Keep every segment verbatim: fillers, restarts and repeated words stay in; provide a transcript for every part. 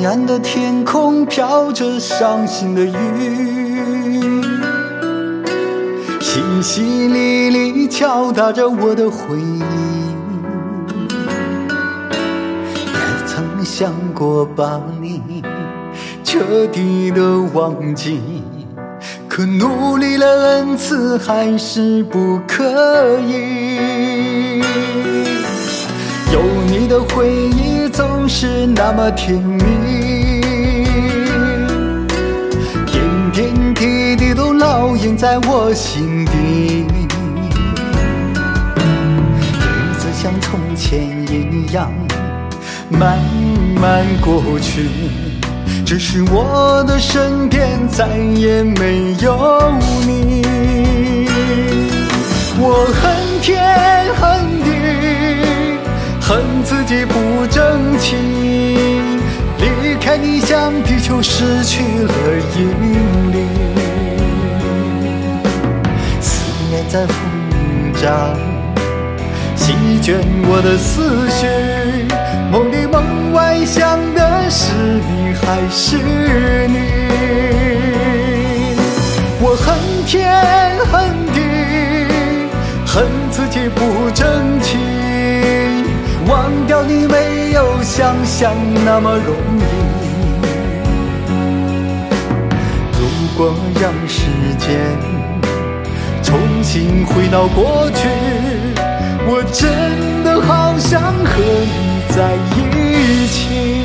黑暗的天空飘着伤心的雨，淅淅沥沥敲打着我的回忆。也曾想过把你彻底的忘记，可努力了 N 次还是不可以。有你的回忆总是那么甜蜜，点点滴滴都烙印在我心底。日子像从前一样慢慢过去，只是我的身边再也没有你。我恨天恨地，恨自己不争气，离开你像地球失去了引力。思念在疯长，席卷我的思绪，梦里梦外想的是你还是你。我恨天恨地，恨自己不争气，忘掉你没有想象那么容易。如果让时间重新回到过去，我真的好想和你在一起。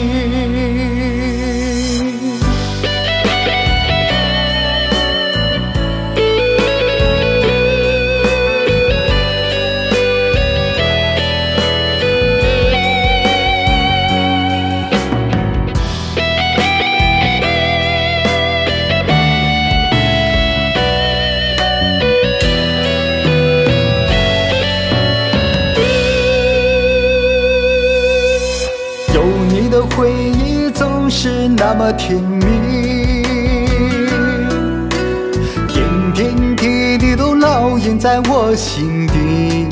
回忆总是那么甜蜜，点点滴滴都烙印在我心底。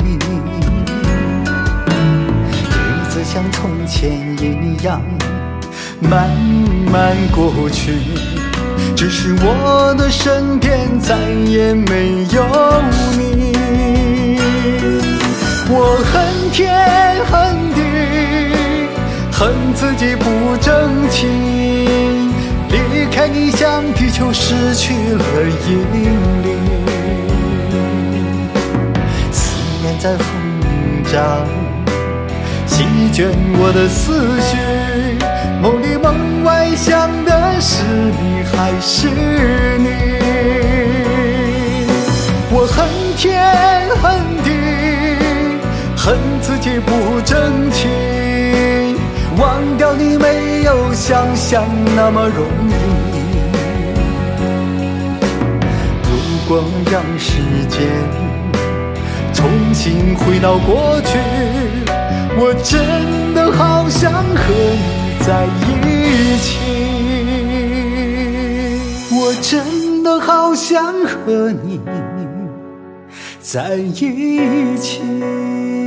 日子像从前一样慢慢过去，只是我的身边再也没有你。我恨天恨地，恨自己不争气，离开你像地球失去了引力。思念在疯长，席卷我的思绪，梦里梦外想的是你还是你。我恨天恨地，恨自己不争气，忘掉你没有想象那么容易。如果让时间重新回到过去，我真的好想和你在一起。我真的好想和你在一起。